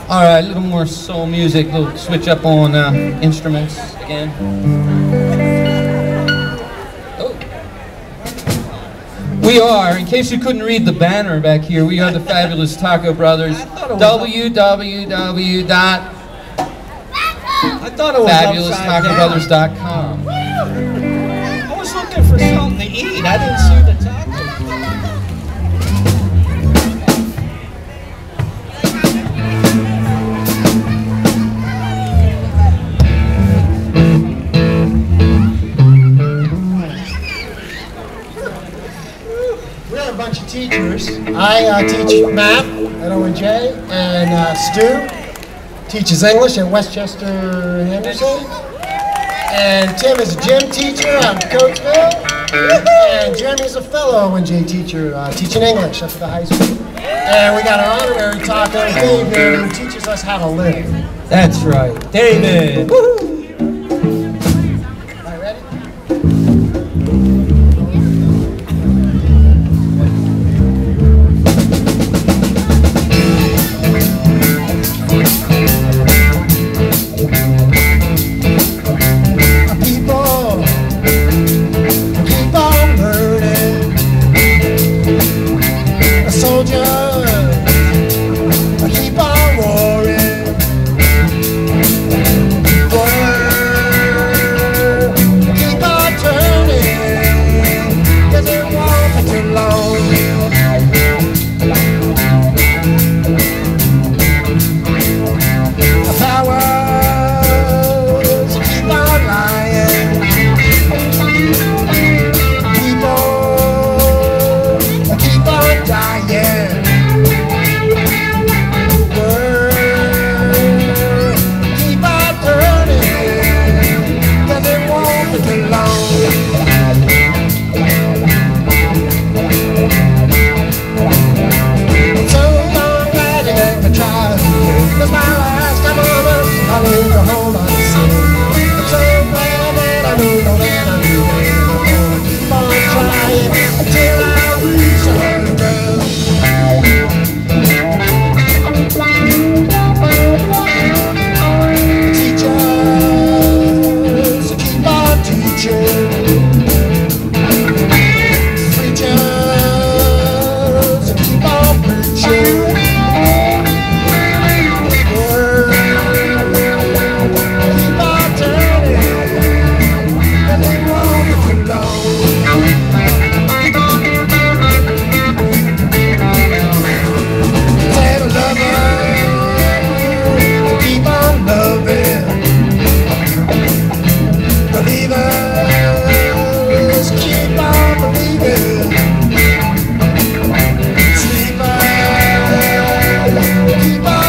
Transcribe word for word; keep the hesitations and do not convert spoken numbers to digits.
All right, a little more soul music, a little switch up on uh, instruments again. Oh. We are, in case you couldn't read the banner back here, we are the Fabulous Taco Brothers. w w w dot fabulous taco brothers dot com. I was looking for something to eat. I didn't see the taco. We're a bunch of teachers. I uh, teach math at O N J, and uh, Stu teaches English at Westchester and Henderson. And Tim is a gym teacher out in Coatesville. And Jeremy's a fellow O N J teacher uh, teaching English up at the high school. And we got our honorary taco, David, who teaches us how to live. That's right, David. Woohoo! All right, ready? Keep on